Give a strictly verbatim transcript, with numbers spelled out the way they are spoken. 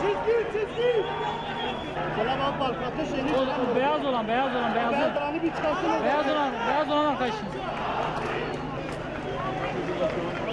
Çizgi çizgi. Selam abi bak ateş yeni. O, o beyaz olan beyaz olan beyaz Beyaz olan. olanı bir çıkarsın. Beyaz olan beyaz olan arkadaşın.